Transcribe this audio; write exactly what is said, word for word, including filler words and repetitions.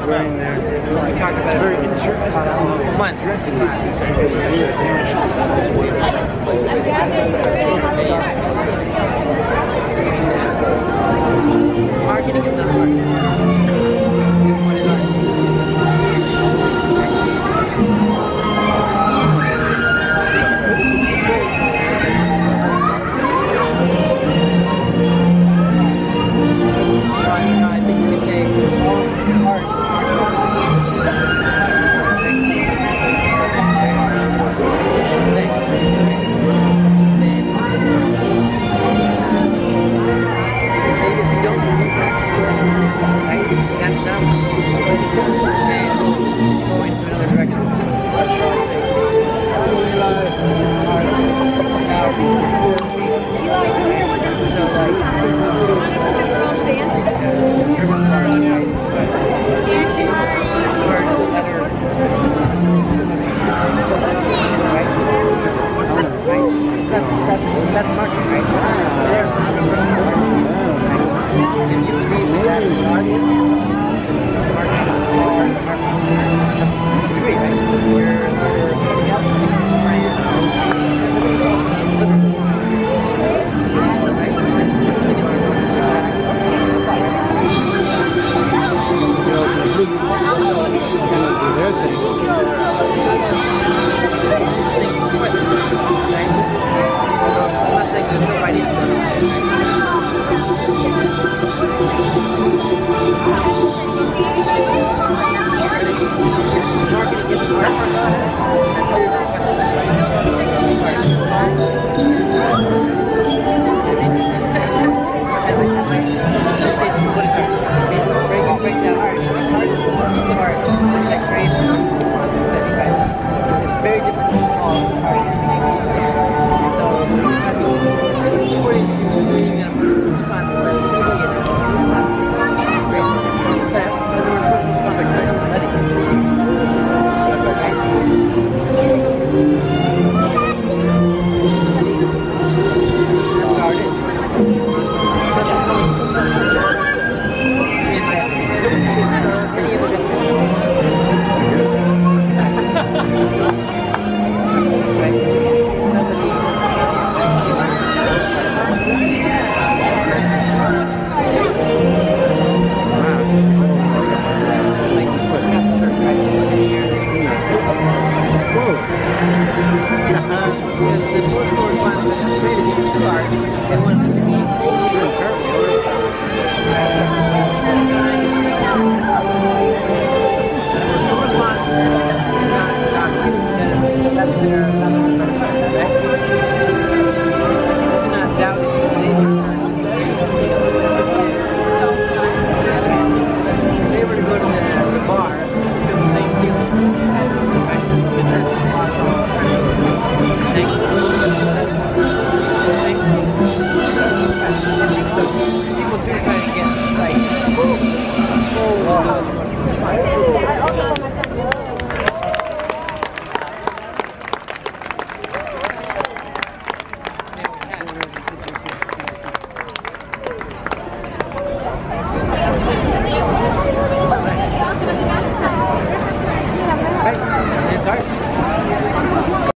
going there. We talked about very interesting month. Marketing is not marketing. What is art? No, I think you could say art. That's not and go into another direction. So like driven cars, right? Or just better, right? Right? That's that's that's marketing, right? There's if you read that as an artist, marketing or marketing degree, right? You're you're setting up a brand. They wanted it to be